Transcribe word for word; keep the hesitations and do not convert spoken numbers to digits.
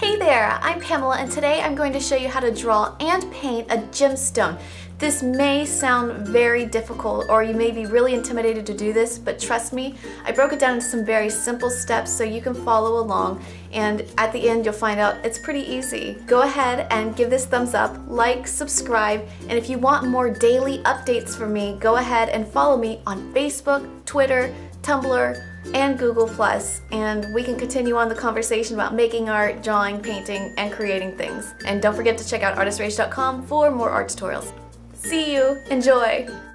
Hey there, I'm Pamela and today I'm going to show you how to draw and paint a gemstone. This may sound very difficult or you may be really intimidated to do this, but trust me, I broke it down into some very simple steps so you can follow along, and at the end you'll find out it's pretty easy. Go ahead and give this thumbs up, like, subscribe, and if you want more daily updates from me, go ahead and follow me on Facebook, Twitter, Tumblr, and Google plus, and we can continue on the conversation about making art, drawing, painting, and creating things. And don't forget to check out artist rage dot com for more art tutorials. See you! Enjoy!